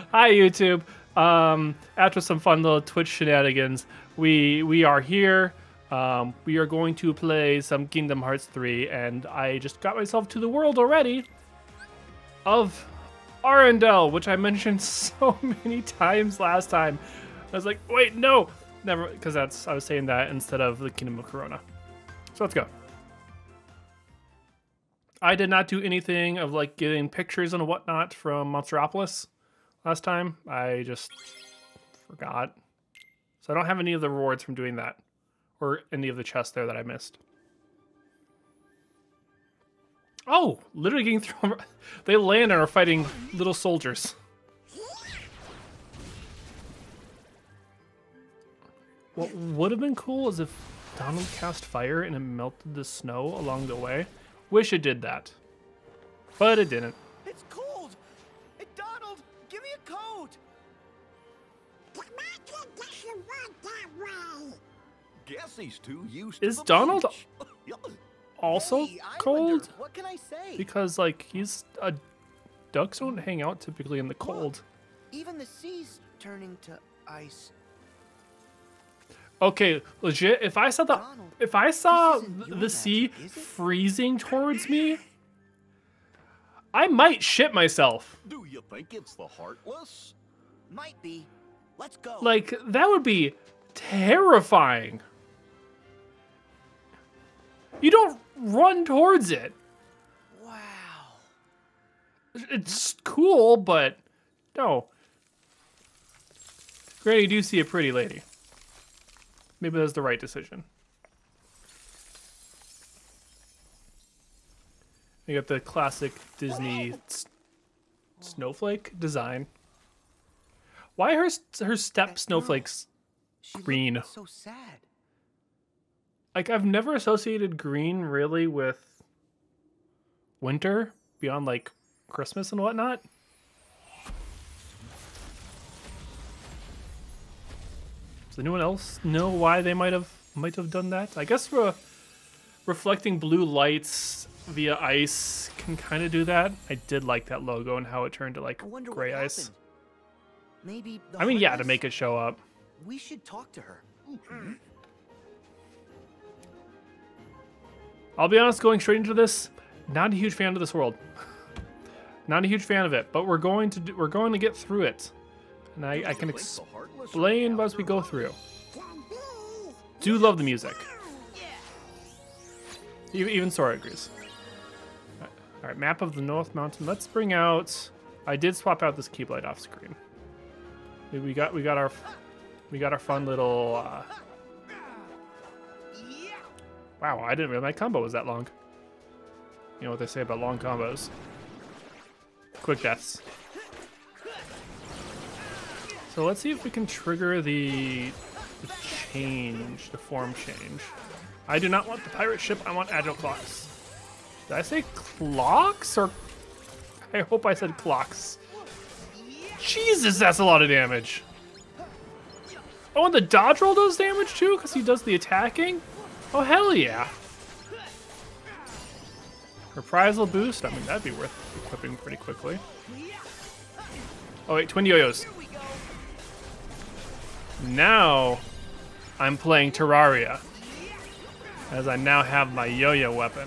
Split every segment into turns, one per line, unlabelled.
Hi YouTube. After some fun little Twitch shenanigans, we are here. We are going to play some Kingdom Hearts 3, and I just got myself to the world already of Arendelle, which I mentioned so many times last time. I was like, wait, no, never, because I was saying that instead of the Kingdom of Corona. So let's go. I did not do anything of like getting pictures and whatnot from Monsteropolis last time. I just forgot. So I don't have any of the rewards from doing that or any of the chests there that I missed. Oh, literally getting thrown. They land and are fighting little soldiers. What would have been cool is if Donald cast fire and it melted the snow along the way. Wish it did that, but it didn't.
It's cold. Hey, Donald, give me a coat.
Guess he's too used to
Is
the
Donald
beach.
also
Hey,
cold?
Islander, what can I say?
Because like ducks don't hang out typically in the cold.
Even the sea's turning to ice.
Okay, legit. If I saw
Donald,
the
your
sea
magic, is it?
freezing towards me, I might shit myself.
Do you think it's the Heartless?
Might be. Let's go.
Like that would be terrifying. You don't run towards it.
Wow.
It's cool, but no. Granny, you do see a pretty lady. Maybe that's the right decision. You got the classic Disney snowflake design. Why are her step snowflakes
She
green?
looked so sad.
Like, I've never associated green really with winter beyond like Christmas and whatnot. Does anyone else know why they might have done that? I guess reflecting blue lights via ice can kind of do that. I did like that logo and how it turned to like
I wonder
gray
what
ice.
happened. Maybe.
I mean, yeah, to
Heartless?
make it show up.
We should talk to her.
I'll be honest, going straight into this, not a huge fan of this world. Not a huge fan of it, but we're going to get through it, and I can explain as we go through. Do love the music. Even Sora agrees. All right, map of the North Mountain. Let's bring out. I did swap out this Keyblade off screen. We got our fun little. Wow, I didn't realize my combo was that long. You know what they say about long combos. Quick deaths. So let's see if we can trigger the change, the form change. I do not want the pirate ship, I want agile clocks. Did I say clocks or? I hope I said clocks. Jesus, that's a lot of damage. Oh, and the dodge roll does damage too, because he does the attacking? Oh, hell yeah. Reprisal boost, I mean, that'd be worth equipping pretty quickly. Oh wait, twin yo-yos. Now, I'm playing Terraria, as I now have my yo-yo weapon.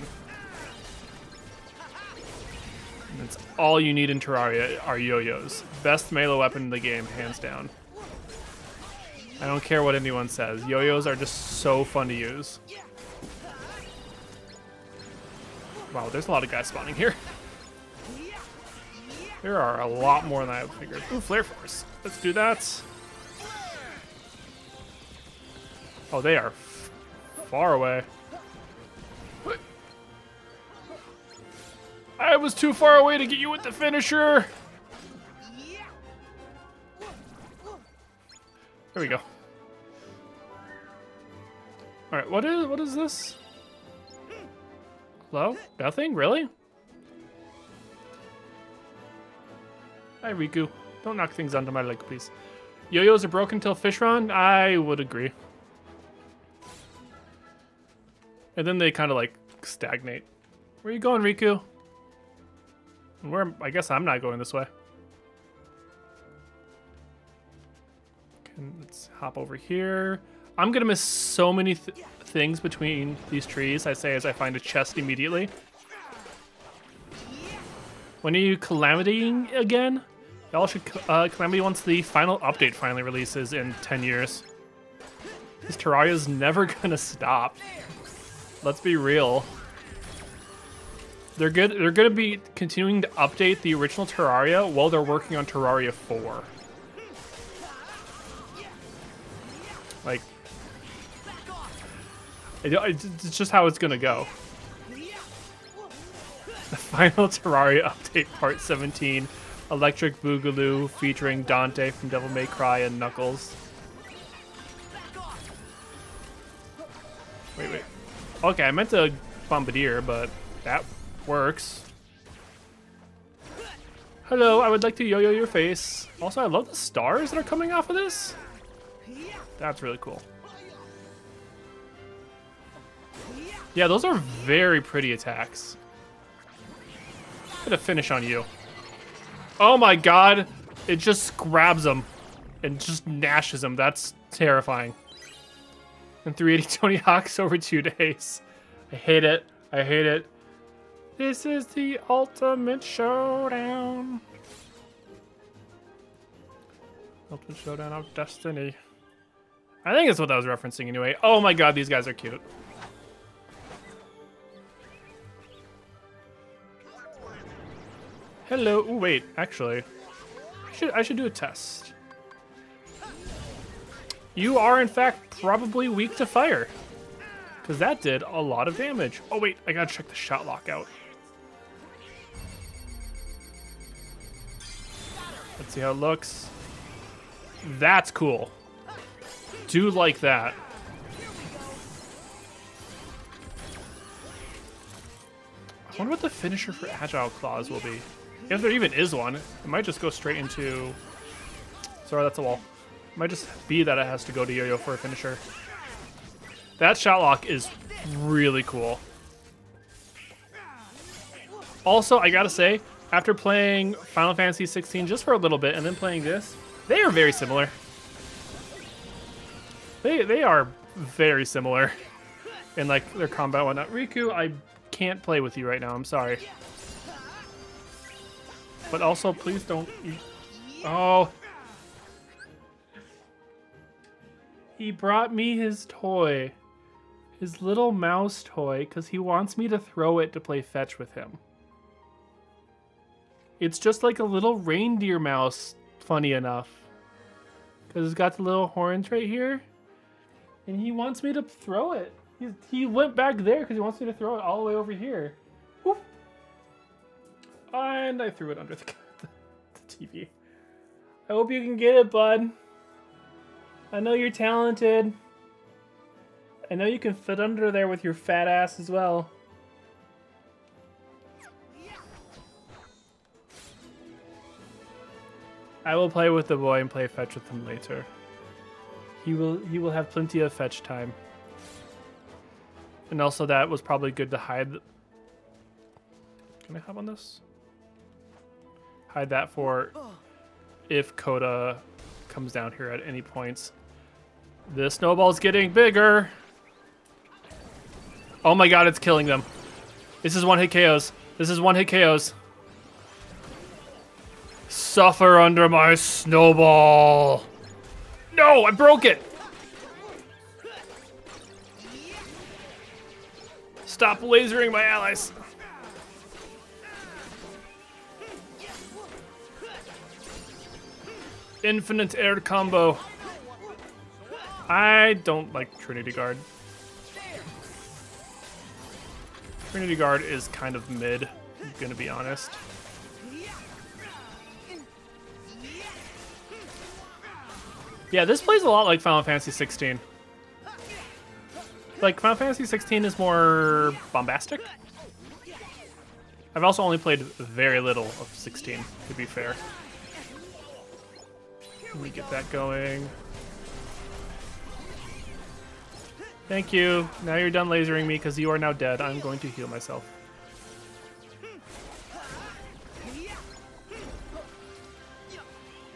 And that's all you need in Terraria are yo-yos. Best melee weapon in the game, hands down. I don't care what anyone says. Yo-yos are just so fun to use. Wow, there's a lot of guys spawning here. There are a lot more than I figured. Ooh, Flare Force. Let's do that. Oh, they are far away. What? I was too far away to get you with the finisher. There we go. All right, what is this? Hello? Nothing? Really? Hi, Riku. Don't knock things onto my leg, please. Yo-yos are broken till Fishron? I would agree. And then they kind of like stagnate. Where are you going, Riku? And where? I guess I'm not going this way. And let's hop over here. I'm gonna miss so many things between these trees, I say as I find a chest immediately. When are you calamitying again? Y'all should calamity once the final update finally releases in 10 years. This Terraria's never gonna stop. Let's be real. They're gonna be continuing to update the original Terraria while they're working on Terraria 4. Like, it's just how it's gonna go. The final Terraria update, part 17, Electric Boogaloo, featuring Dante from Devil May Cry and Knuckles. Wait. Okay, I meant to Bombardier, but that works. Hello, I would like to yo-yo your face. Also, I love the stars that are coming off of this. That's really cool. Yeah, those are very pretty attacks. I'm gonna finish on you. Oh my god, it just grabs him and just gnashes him. That's terrifying. And 380 Tony Hawk's over 2 days. I hate it. I hate it. This is the ultimate showdown. Ultimate showdown of destiny. I think that's what I was referencing anyway. Oh my god, these guys are cute. Hello. Ooh, wait, actually, I should do a test. You are in fact probably weak to fire, because that did a lot of damage. Oh wait, I gotta check the shot lock out. Let's see how it looks. That's cool. Do like that. I wonder what the finisher for Agile Claws will be. If there even is one, it might just go straight into... Sorry, that's a wall. It might just be that it has to go to Yo-Yo for a finisher. That shot lock is really cool. Also, I gotta say, after playing Final Fantasy 16 just for a little bit and then playing this, they are very similar. They are very similar in like their combat and whatnot. Riku, I can't play with you right now. I'm sorry. But also, please don't. Oh. He brought me his toy. His little mouse toy, because he wants me to throw it to play fetch with him. It's just like a little reindeer mouse, funny enough. Because it's got the little horns right here. And he wants me to throw it. He went back there because he wants me to throw it all the way over here. Whoop. And I threw it under the TV. I hope you can get it, bud. I know you're talented. I know you can fit under there with your fat ass as well. I will play with the boy and play fetch with him later. He will have plenty of fetch time. And also that was probably good to hide. Can I hop on this? Hide that for if Coda comes down here at any points. The snowball's getting bigger. Oh my god, it's killing them. This is one-hit KOs. This is one-hit KOs. Suffer under my snowball. No, I broke it. Stop lasering my allies. Infinite air combo. I don't like Trinity Guard. Trinity Guard is kind of mid, I'm gonna be honest. Yeah, this plays a lot like Final Fantasy 16. Like, Final Fantasy 16 is more bombastic. I've also only played very little of 16, to be fair. Let me get that going. Thank you. Now you're done lasering me because you are now dead. I'm going to heal myself.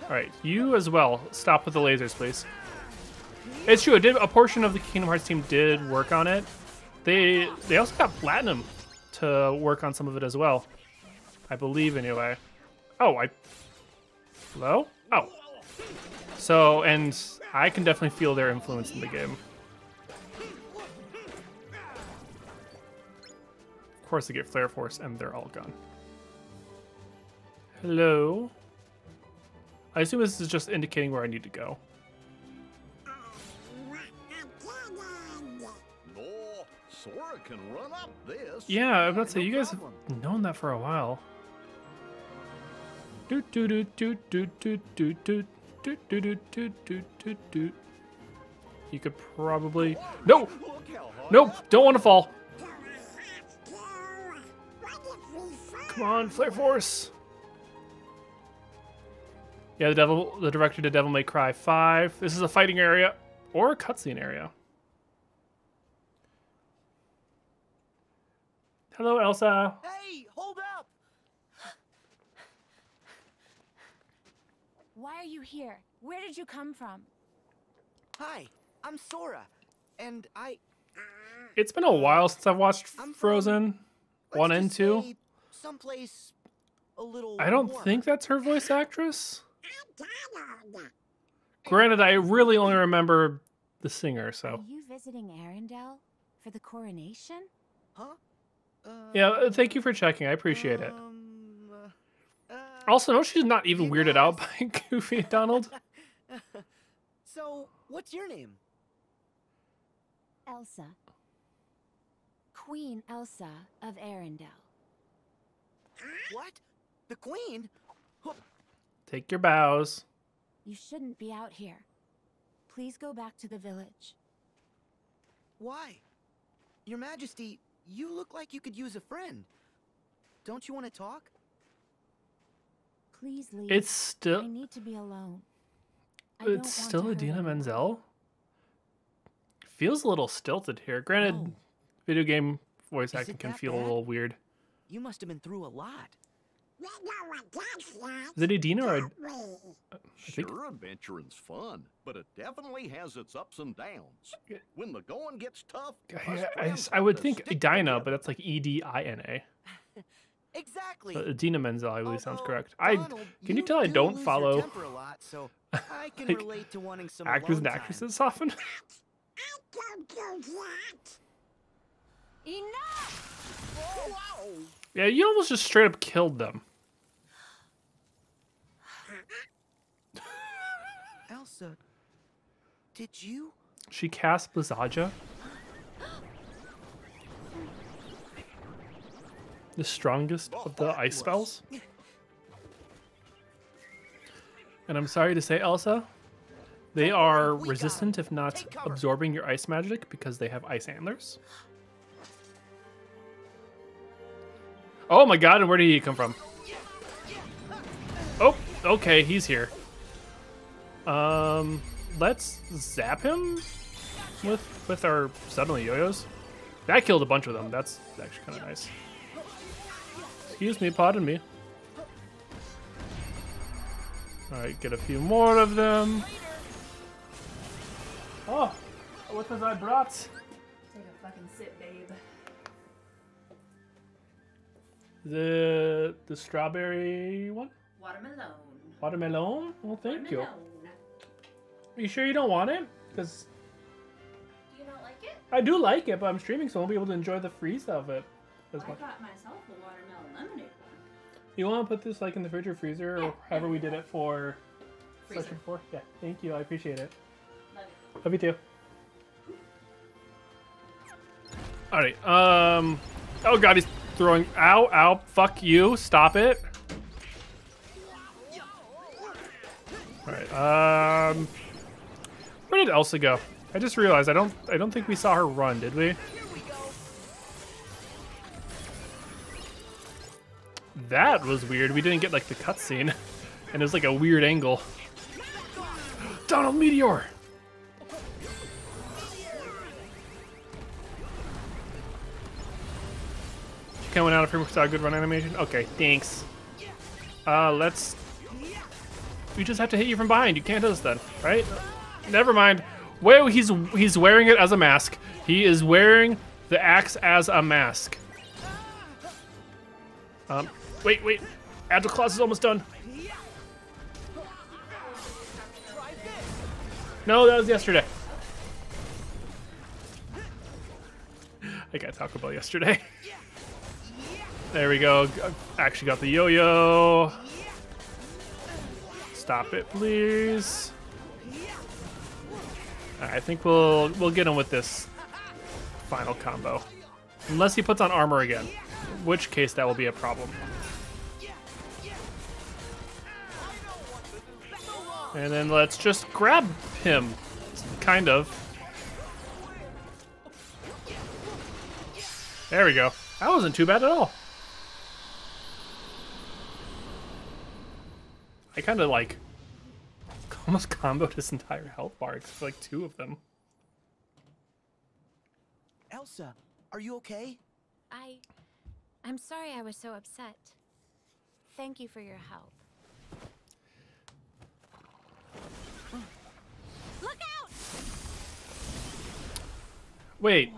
All right, you as well. Stop with the lasers, please. It's true. A portion of the Kingdom Hearts team did work on it. They also got Platinum to work on some of it as well. I believe, anyway. Oh, hello? Oh. So, and I can definitely feel their influence in the game. Of course, they get Flare Force, and they're all gone. Hello? I assume this is just indicating where I need to go.
No, Sora can run up this.
Yeah, I'm about to say, you guys have known that for a while. Doot doot doot doot doot doot doot doot doot doot doot doot doot doot. You could probably... No! Nope, don't want to fall. Come on, Flare Force. Yeah, the director to Devil May Cry 5. This is a fighting area or a cutscene area. Hello, Elsa.
Hey, hold up!
Why are you here? Where did you come from?
Hi, I'm Sora, and
It's been a while since I've watched
I'm
Frozen 1 and 2.
Someplace a little.
I don't
warmer.
think that's her voice actress. Granted, I really only remember the singer, so.
Are you visiting Arendelle for the coronation?
Huh?
Yeah, thank you for checking. I appreciate it.
uh,
Also, no, she's not even
you
weirded out
guys-
by Goofy and Donald.
So, what's your name?
Elsa. Queen Elsa of Arendelle.
What? The Queen?
Take your bows.
You shouldn't be out here. Please go back to the village.
Why? Your Majesty, you look like you could use a friend. Don't you want to talk?
Please leave.
It's
I
still...
need to be alone. I don't
It's
want
still
to hurt
Idina
anyone.
Menzel. Feels a little stilted here. Granted,
Oh.
video game voice
Is
acting
it
can
that
feel a
bad?
little weird.
You must have been through a lot.
Is it Idina or... I think...
Sure, adventuring's fun, but it definitely has its ups and downs. When the going gets tough, us friends
I would
have to
think
stick
Idina,
together.
but that's like Edina.
Exactly.
But Idina Menzel, I believe, sounds
Although,
correct.
Donald,
Can you tell I
do
don't
lose your
follow
temper a lot, so I can
like,
relate to wanting some
actors
alone
and
time.
actresses often?
Enough!
Yeah, you almost just straight up killed them.
Elsa, did you?
She cast Blizzaja. The strongest of the ice spells. And I'm sorry to say, Elsa, they are
We got
resistant,
it.
if not
Take cover.
absorbing your ice magic, because they have ice antlers. Oh my god, and where did he come from? Oh, okay, he's here. Let's zap him with our suddenly yo-yos. That killed a bunch of them. That's actually kind of nice. Excuse me, pardon me. Alright, get a few more of them. Oh, what has I brought?
Take a fucking sip, babe.
The strawberry one?
Watermelon.
Watermelon? Well, thank you.
Watermelon.
Are you sure you don't want it? Because
Do you not like it?
I do like it, but I'm streaming, so I won't be able to enjoy the freeze of it as
I
much.
got myself a watermelon lemonade one.
You want to put this like in the fridge or freezer, or however we did it for
Freezer.
section 4? Yeah, thank you. I appreciate it.
Love it.
Love you too. Alright, oh god, he's throwing, ow, fuck you, stop it. Alright, where did Elsa go? I just realized I don't think we saw her run, did we? That was weird. We didn't get like the cutscene, and it was like a weird angle. Donald Meteor! Coming out of here with a good run animation. Okay, thanks. Let's We just have to hit you from behind. You can't hit us then, right? Never mind. Well, he's wearing it as a mask. He is wearing the axe as a mask. Wait. Agile Claws is almost done. No, that was yesterday. I got Taco Bell yesterday. There we go. Actually got the yo-yo. Stop it, please. I think we'll get him with this final combo. Unless he puts on armor again. In which case that will be a problem. And then let's just grab him. Kind of. There we go. That wasn't too bad at all. I kind of like almost comboed his entire health bar except for like 2 of them.
Elsa, are you okay?
I'm sorry I was so upset. Thank you for your help. Look out!
Wait.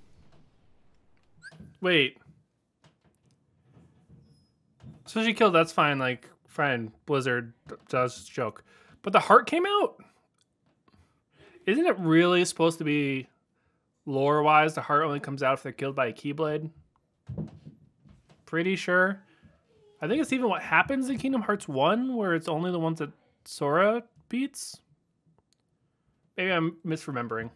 So she killed, that's fine, like, fine, Blizzard does joke. But the heart came out? Isn't it really supposed to be, lore-wise, the heart only comes out if they're killed by a Keyblade? Pretty sure. I think it's even what happens in Kingdom Hearts 1, where it's only the ones that Sora beats? Maybe I'm misremembering.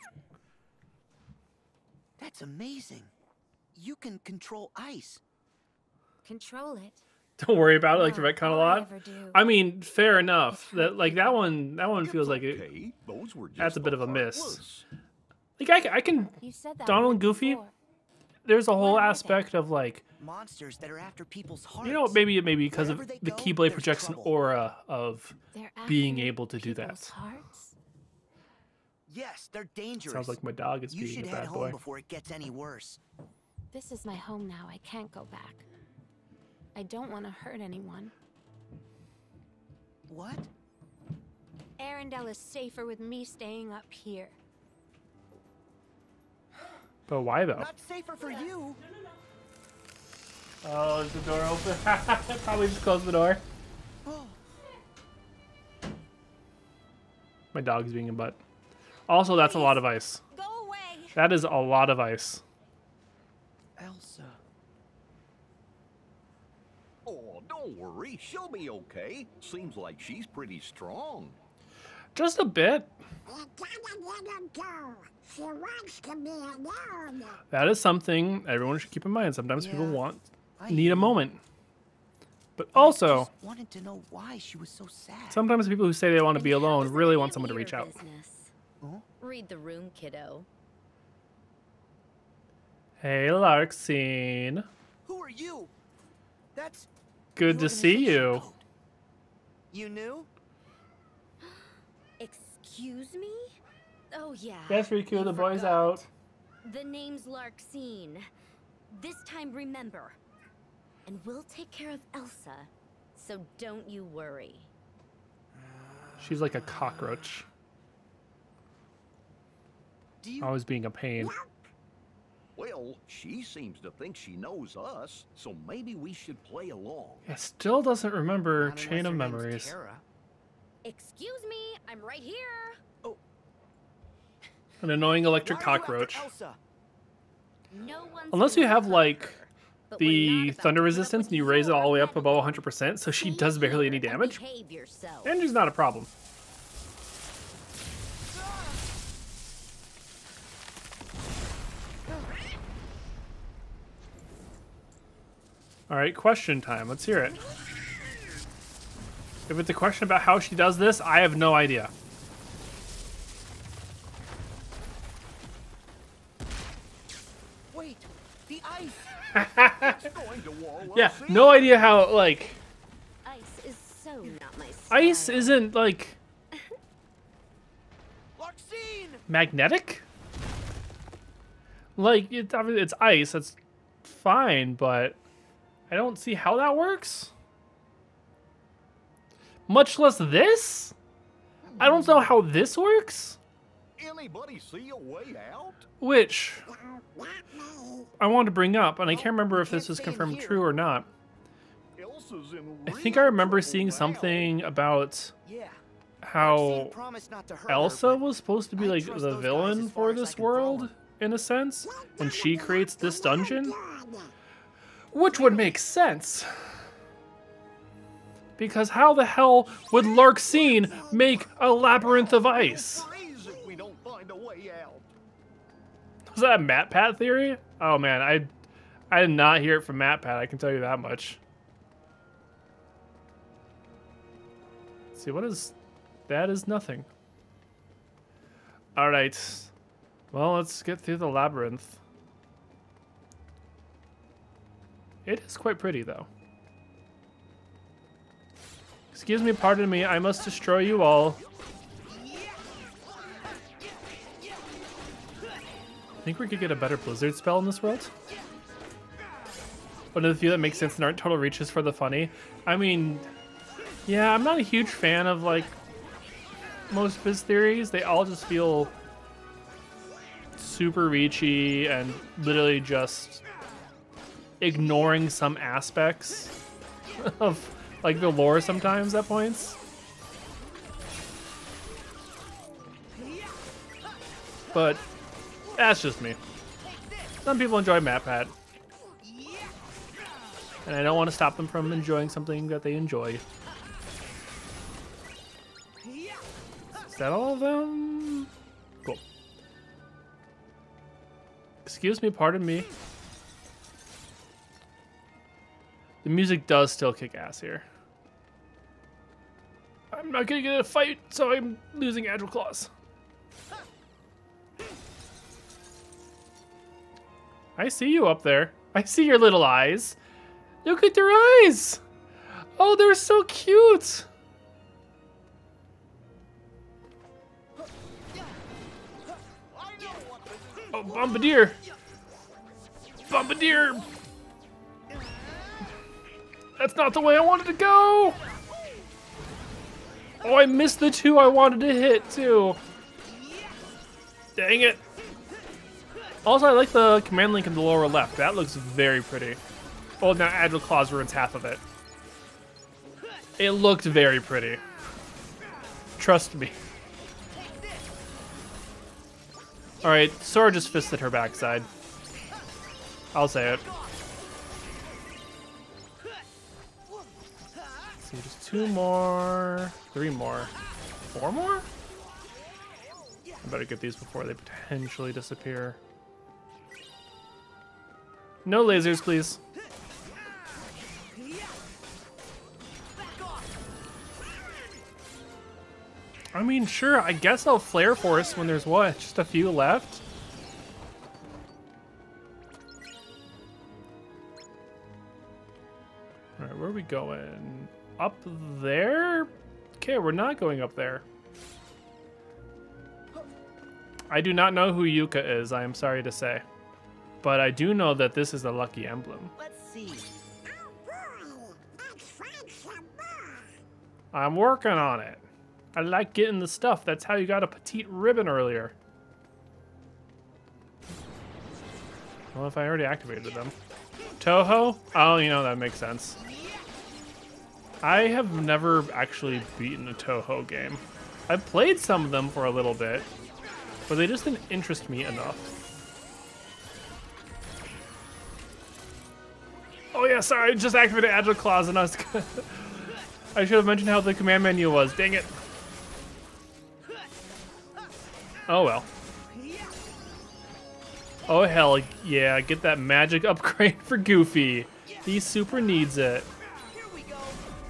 That's amazing. You can control ice.
Control it.
Don't worry about it, like the
No,
retcon a
all I
lot.
ever do
I mean, fair enough.
is
That
hurt
like that one feels like it.
Okay, those were just
That's a bit
the
of a miss.
heartless.
Like I can.
You said that
Donald and
once
Goofy.
before.
There's a whole
What are they?
aspect of like,
Monsters that are after people's hearts.
you know, maybe because of
Wherever they
the
go,
Keyblade
there's
projects an
trouble.
aura of
They're
being
after
able to do that.
people's hearts?
Yes, they're dangerous.
Sounds like my dog is
You
being
should
a
head
bad
home
boy.
before it gets any worse.
This is my home now. I can't go back. I don't want to hurt anyone.
What?
Arendelle is safer with me staying up here.
But why though?
Not safer for you.
Oh, is the door open? Probably just close the door.
Oh,
My dog's being a butt. Also, that's a lot of ice.
Go away!
That is a lot of ice.
Elsa.
Oh, don't worry. She'll be okay. Seems like she's pretty strong.
Just a bit.
You gotta let her go. She wants to be alone.
That is something everyone should keep in mind. Sometimes people
Yeah,
need a moment. But
I
also,
just wanted to know why she was so sad.
sometimes people who say they want to be
And how
alone
is it
really
any
want
of
someone to
your
reach out.
business?
Huh?
Read the room, kiddo.
Hey, Larxene.
Who are you? That's
Good
the
to see
organization
you.
code. You knew?
Excuse me? Oh, yeah.
Yes, Riku,
you
the boy's
forgot.
out.
The name's Larxene. This time, remember. And we'll take care of Elsa, so don't you worry.
She's like a cockroach.
Do you
Always being a pain.
Well, she seems to think she knows us, so maybe we should play along.
I still doesn't remember
Not
Chain
unless
of
her name's
Memories.
Kara.
Excuse me, I'm right here.
An annoying electric
Why are you after
cockroach.
Elsa?
No one's
Unless you
gonna
have
hurt
like
her, but we're
the
not about
thunder
to put up
resistance
with
and you raise it all the way
your
up above
meddling.
100%, so she
Stay
does barely any
here and
damage.
behave yourself.
And she's not a problem. Alright, question time. Let's hear it. If it's a question about how she does this, I have no idea.
Wait, the ice.
Going to war, we'll
Yeah,
see.
no idea how, like,
Ice is so not my style.
ice isn't, like,
Larxene!
magnetic? Like, it's ice, that's fine, but I don't see how that works. Much less this? I don't know how this works.
Anybody see a way out?
Which
Not me.
I wanted to bring up, and I can't remember if
we
this
can't
was
stay in
confirmed
here.
true or not.
Elsa's in
I
real
think I remember
trouble
seeing
now.
something about
Yeah.
how
Maxine promised not to hurt her,
Elsa
but
was supposed to be
I
like
trust
the
those guys
villain
as far
for
as I
this
can throw
world,
them.
in a sense, and she creates this dungeon,
Good.
which would make sense. Because how the hell would Larxene make a labyrinth of ice?
Freeze if we don't find a way out.
Was that a MatPat theory? Oh man, I did not hear it from MatPat, I can tell you that much. Let's see, what is... That is nothing. Alright. Well, let's get through the labyrinth. It is quite pretty, though. Excuse me, pardon me, I must destroy you all. I think we could get a better blizzard spell in this world. One of the few that makes sense and aren't total reaches for the funny. I mean, yeah, I'm not a huge fan of, like, most of his theories. They all just feel super reachy and literally just ignoring some aspects of, like, the lore sometimes at points. But that's just me. Some people enjoy MatPat. And I don't want to stop them from enjoying something that they enjoy. Is that all of them? Cool. Excuse me, pardon me. The music does still kick ass here. I'm not gonna get in a fight, so I'm losing Agile Claws. I see you up there. I see your little eyes. Look at their eyes. Oh, they're so cute. Oh, Bombardier. Bombardier. That's not the way I wanted to go. Oh, I missed the two I wanted to hit, too. Dang it. Also, I like the command link in the lower left. That looks very pretty. Oh, now Agile Claws ruins half of it. It looked very pretty. Trust me. Alright, Sora just fisted her backside. I'll say it. Let's see, just 2 more, 3 more, 4 more? I better get these before they potentially disappear. No lasers, please. I mean, sure, I guess I'll Flare Force when there's what? Just a few left? Alright, where are we going? Up there? Okay, we're not going up there. I do not know who Yuka is, I am sorry to say. But I do know that this is a lucky emblem.
Let's see.
Oh boy, let's find some more.
I'm working on it. I like getting the stuff. That's how you got a petite ribbon earlier. Well, if I already activated them. Toho? Oh, you know, that makes sense. I have never actually beaten a Toho game. I've played some of them for a little bit, but they just didn't interest me enough. Oh yeah, sorry, I just activated Agile Claws and I was I should have mentioned how the command menu was. Dang it. Oh well. Oh hell yeah, get that magic upgrade for Goofy. He super needs it.
Here we go.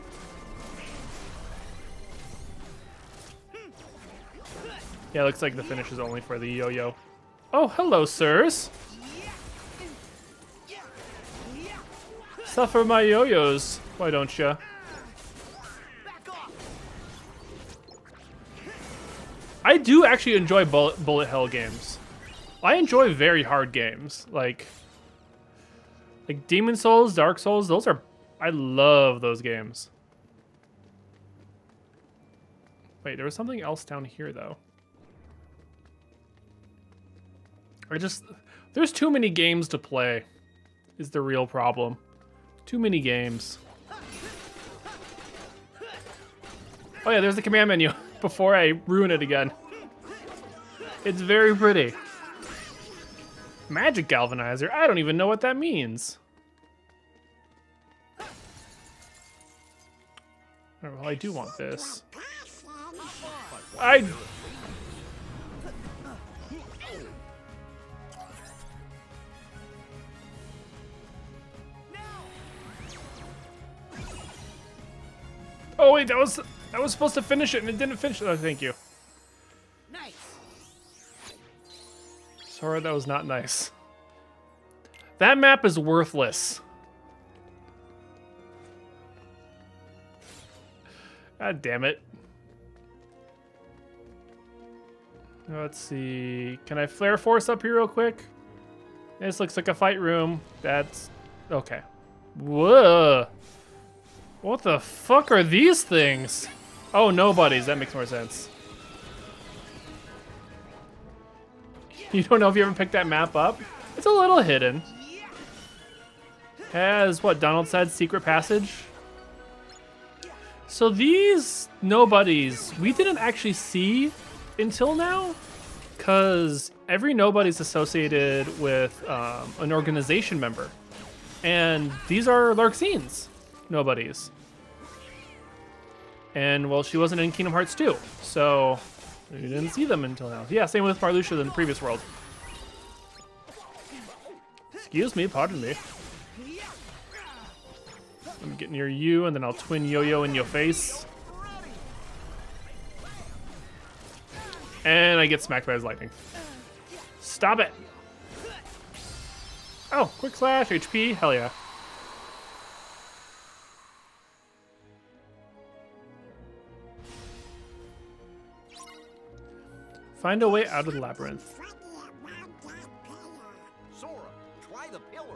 Yeah, looks like the finish is only for the yo-yo. Oh, hello, sirs. Suffer my yo-yos, why don't ya?
Back off.
I do actually enjoy bullet hell games. I enjoy very hard games, like Demon Souls, Dark Souls. Those are, I love those games. Wait, there was something else down here, though. There's too many games to play, is the real problem. Too many games. Oh yeah, there's the command menu before I ruin it again. It's very pretty. Magic galvanizer? I don't even know what that means. Oh, well, I do want this. Oh wait, that was supposed to finish it and it didn't finish it. Oh, thank you.
Nice.
Sora, that was not nice. That map is worthless. God damn it. Let's see. Can I flare force up here real quick? This looks like a fight room. That's okay. Whoa. What the fuck are these things? Oh, nobodies. That makes more sense. You don't know if you ever picked that map up? It's a little hidden. Has, what Donald said, secret passage? So these nobodies, we didn't actually see until now, because every nobody's associated with an organization member. And these are Larxene's nobodies. And, well, she wasn't in Kingdom Hearts 2, so we didn't see them until now. Yeah, same with Marluxia in the previous world. Excuse me, pardon me. Let me get near you, and then I'll twin yo-yo in your face. And I get smacked by his lightning. Stop it! Oh, quick slash, HP, hell yeah. Find a way out of the labyrinth.
Sora, try the pillar.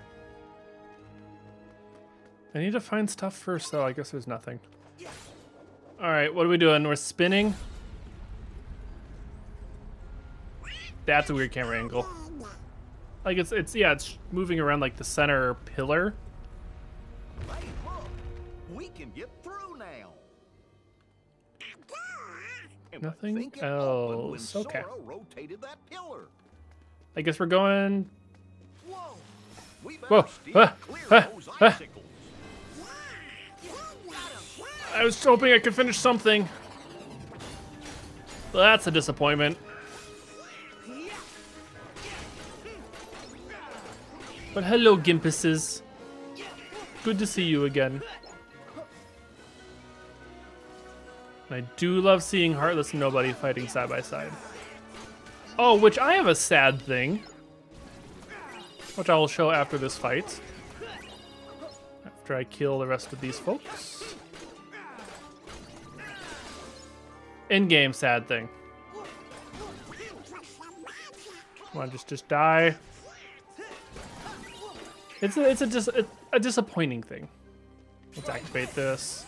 I need to find stuff first, though. I guess there's nothing. All right, what are we doing? We're spinning. That's a weird camera angle. Like it's moving around like the center pillar.
Hey, look, we can get through now. And I
Nothing
think it opened when
else. Okay.
Sora rotated that pillar.
I guess we're going.
Whoa! We better
Whoa!
steer clear those icicles.
I was hoping I could finish something. Well, that's a disappointment. But hello, Gimpuses. Good to see you again. I do love seeing Heartless and Nobody fighting side by side. Oh, which I have a sad thing, which I will show after this fight. After I kill the rest of these folks. In-game sad thing. Come on, just die. It's a disappointing thing. Let's activate this.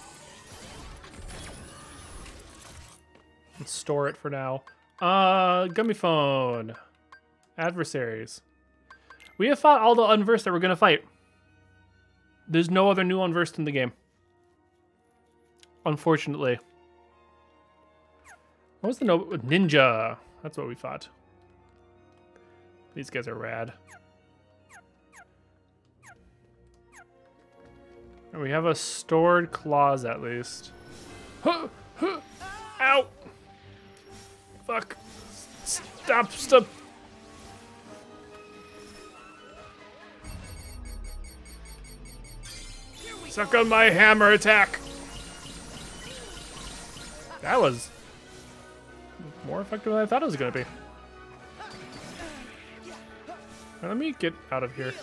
Let's store it for now. Gummy phone. Adversaries. We have fought all the unversed that we're gonna fight. There's no other new unversed in the game. Unfortunately. What was the ninja? That's what we fought. These guys are rad. And we have a stored claws at least. Ow! Fuck. Stop. Suck on my hammer attack. That was more effective than I thought it was gonna be. Now, let me get out of here.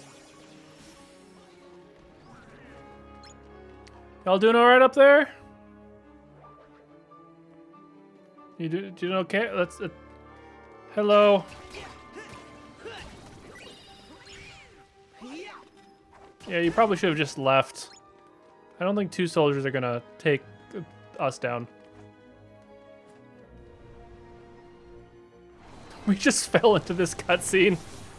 Y'all doing all right up there? You doing okay? Let's. Hello. Yeah, you probably should have just left. I don't think two soldiers are gonna take us down. We just fell into this cutscene.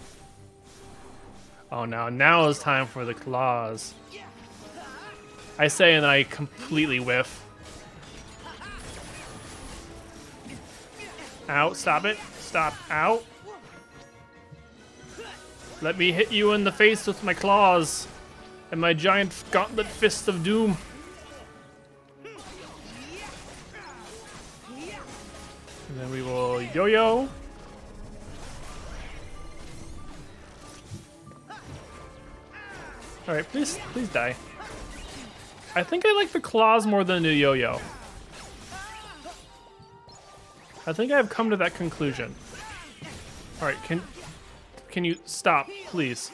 Oh, now is time for the claws. I say and I completely whiff. Ow, stop it. Stop. Ow. Let me hit you in the face with my claws and my giant gauntlet fist of doom. And then we will yo-yo. All right, please die. I think I like the claws more than the yo-yo. I think I've come to that conclusion. All right, can you stop, please?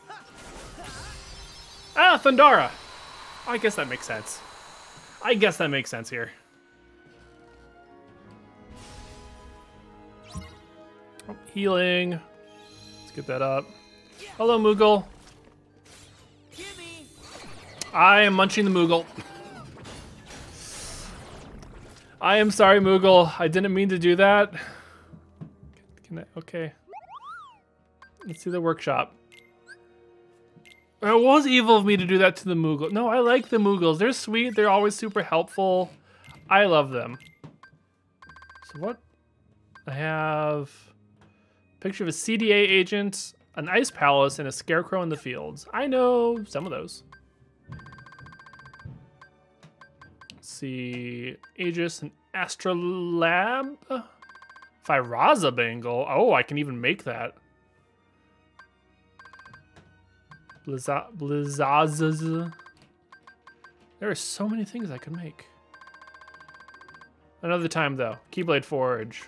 Ah, Thundara. I guess that makes sense. I guess that makes sense here. Oh, healing. Let's get that up. Hello, Moogle. I am munching the Moogle. I am sorry, Moogle. I didn't mean to do that. Okay. Let's do the workshop. It was evil of me to do that to the Moogle. No, I like the Moogles. They're sweet. They're always super helpful. I love them. So what? I have a picture of a CDA agent, an ice palace, and a scarecrow in the fields. I know some of those. See, Aegis and Astrolab, Fyraza Bangle. Oh, I can even make that. Blizzazz. There are so many things I could make. Another time though. Keyblade Forge.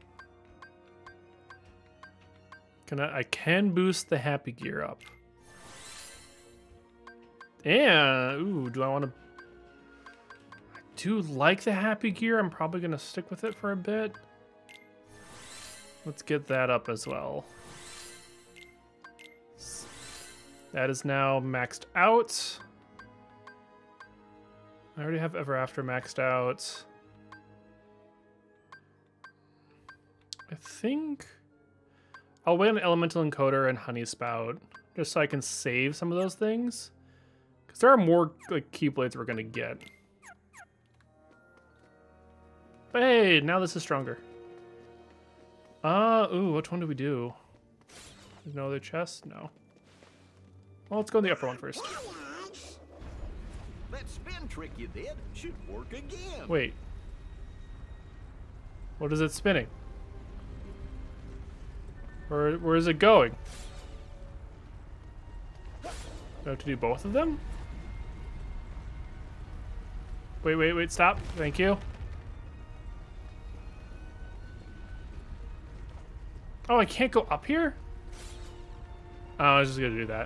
I can boost the happy gear up. And ooh, do I want to? Do like the happy gear. I'm probably gonna stick with it for a bit. Let's get that up as well. That is now maxed out. I already have Ever After maxed out. I think I'll wait on Elemental Encoder and Honey Spout just so I can save some of those things. Because there are more like Keyblades we're gonna get. But hey, now this is stronger. Ooh, which one do we do? There's no other chest? No. Well, let's go in the upper one first.
That spin trick you did should work again.
Wait. What is it spinning? Where is it going? Do I have to do both of them? Wait, stop. Thank you. Oh, I can't go up here? Oh, I was just gonna do that.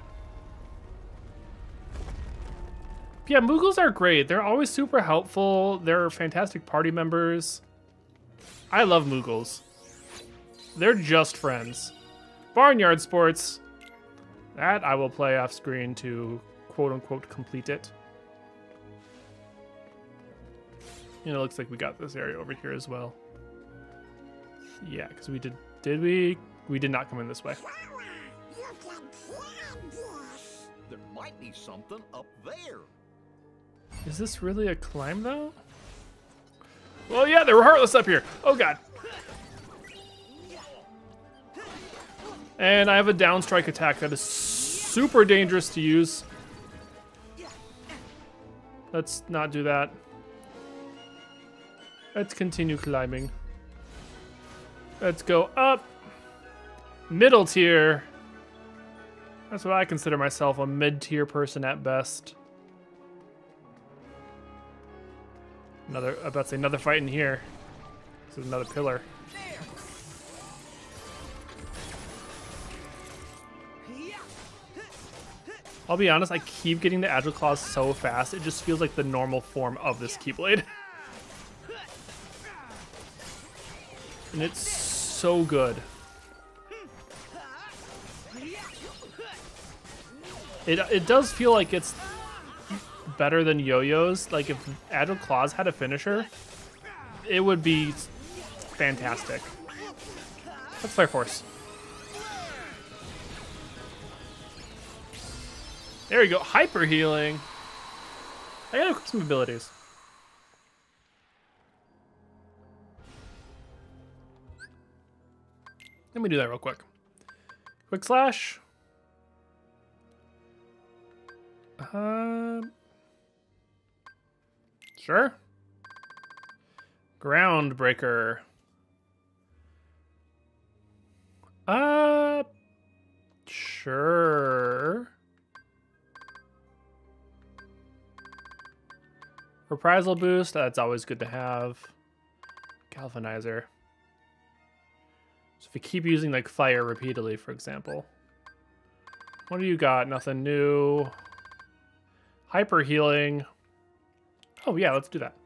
Yeah, Moogles are great. They're always super helpful. They're fantastic party members. I love Moogles. They're just friends. Barnyard Sports. That I will play off screen to quote-unquote complete it. And it looks like we got this area over here as well. Yeah, because we did we? We did not come in this way.
There might be something up there.
Is this really a climb, though? Well, yeah, they were heartless up here. Oh, God. And I have a down strike attack that is super dangerous to use. Let's not do that. Let's continue climbing. Let's go up. Middle tier. That's what I consider myself, a mid-tier person at best. I'm about to say another fight in here. This is another pillar. I'll be honest, I keep getting the Agile Claws so fast, it just feels like the normal form of this Keyblade. And it's so good. It does feel like it's better than Yo-Yo's. Like if Agile Claws had a finisher, it would be fantastic. That's Fire Force. There we go. Hyper healing. I gotta equip some abilities. Let me do that real quick. Quick slash. Sure. Groundbreaker. Sure. Reprisal boost, that's always good to have. Galvanizer. So if you keep using like fire repeatedly, for example. What do you got? Nothing new. Hyper healing. Oh yeah, let's do that.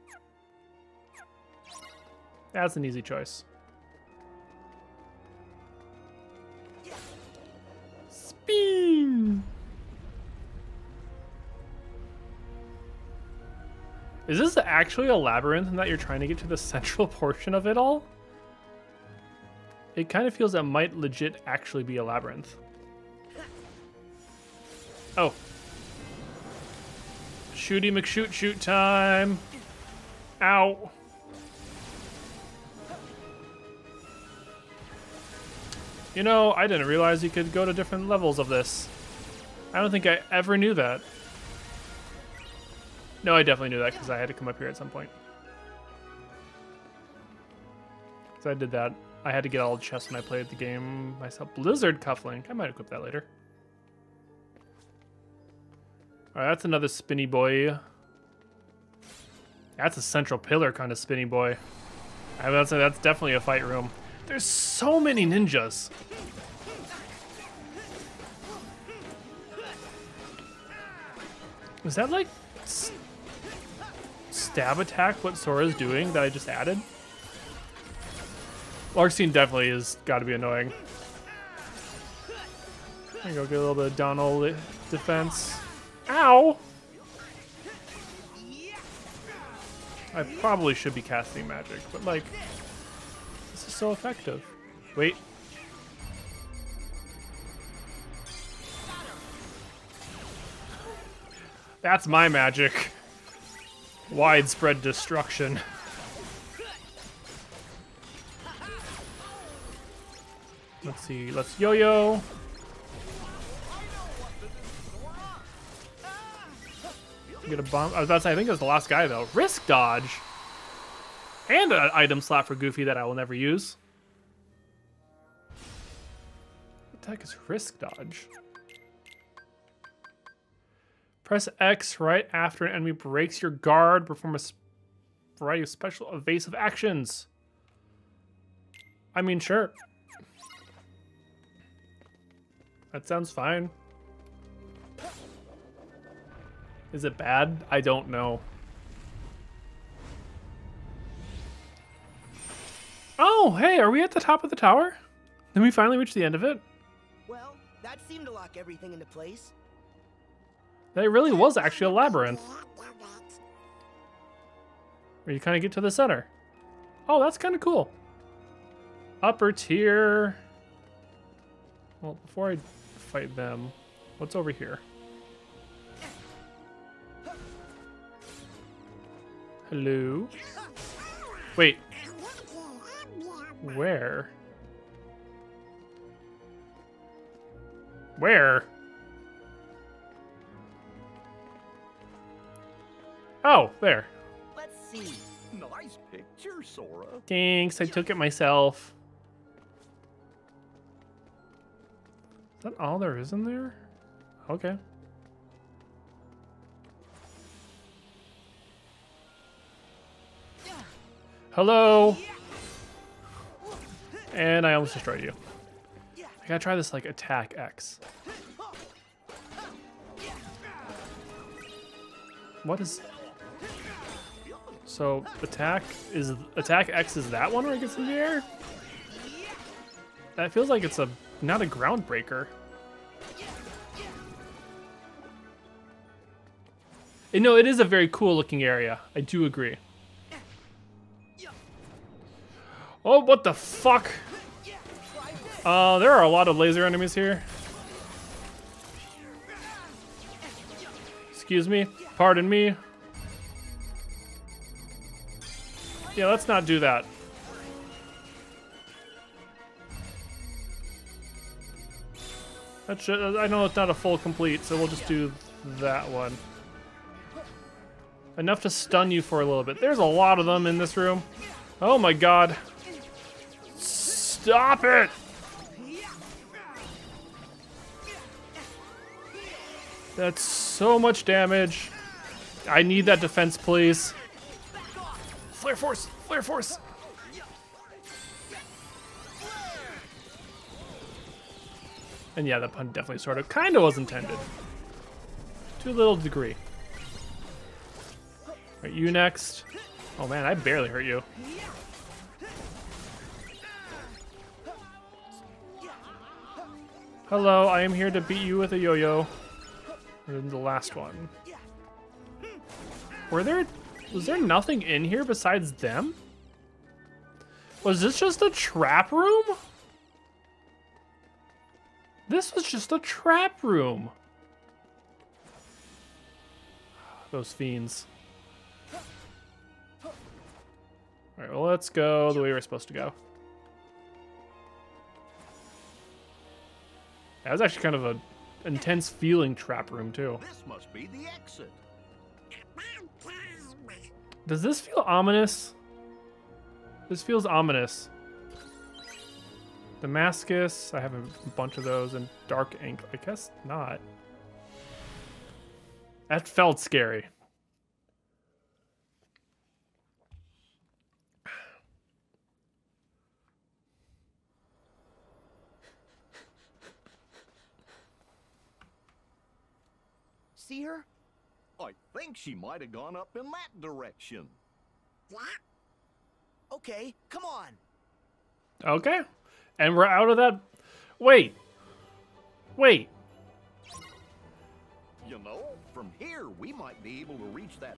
That's an easy choice. Spin. Is this actually a labyrinth and that you're trying to get to the central portion of it all? It kind of feels that might legit actually be a labyrinth. Oh. Shooty McShoot shoot time. Ow. You know, I didn't realize you could go to different levels of this. I don't think I ever knew that. No, I definitely knew that because I had to come up here at some point. So I did that. I had to get all the chests when I played the game myself. Blizzard cufflink. I might equip that later. All right, that's another spinny boy. That's a central pillar kind of spinny boy. I would say that's definitely a fight room. There's so many ninjas. Was that like stab attack what Sora's doing that I just added? Larkstein definitely has got to be annoying. There you go, get a little bit of Donald defense. Ow! I probably should be casting magic, but like, this is so effective. Wait. That's my magic. Widespread destruction. Let's see, let's yo-yo. Get a bomb. I was about to say, I think it was the last guy though. Risk dodge. And an item slot for Goofy that I will never use. What the heck is risk dodge? Press X right after an enemy breaks your guard. Perform a variety of special evasive actions. I mean, sure. That sounds fine. Is it bad? I don't know. Oh, hey, are we at the top of the tower? Did we finally reach the end of it?
Well, that seemed to lock everything into place.
That really was actually a labyrinth. Where you kind of get to the center. Oh, that's kind of cool. Upper tier. Well, before I fight them, what's over here? Hello? Wait. Where? Where? Oh, there.
Let's see.
Nice picture, Sora.
Thanks, I took it myself. Is that all there is in there? Okay. Hello. And I almost destroyed you. I gotta try this like attack X. What is... So attack X is that one where it gets in the air? That feels like it's not a ground breaker. And no, it is a very cool looking area. I do agree. Oh, what the fuck? There are a lot of laser enemies here. Excuse me. Pardon me. Yeah, let's not do that. That should, I know it's not a full complete, so we'll just do that one. Enough to stun you for a little bit. There's a lot of them in this room. Oh my god. Stop it! That's so much damage. I need that defense, please. Flare force! Flare force! And yeah, that pun definitely sort of kind of was intended. To a little degree. Alright, you next. Oh man, I barely hurt you. Hello, I am here to beat you with a yo-yo. And the last one. Was there nothing in here besides them? Was this just a trap room? This was just a trap room. Those fiends. Alright, well, let's go the way we're supposed to go. That was actually kind of an intense feeling trap room, too.
This must be the exit.
Does this feel ominous? This feels ominous. Damascus, I have a bunch of those, and Dark Ink, I guess not. That felt scary.
See her?
I think she might have gone up in that direction.
Okay, come on.
Okay. And we're out of that. Wait. Wait.
You know, from here we might be able to reach that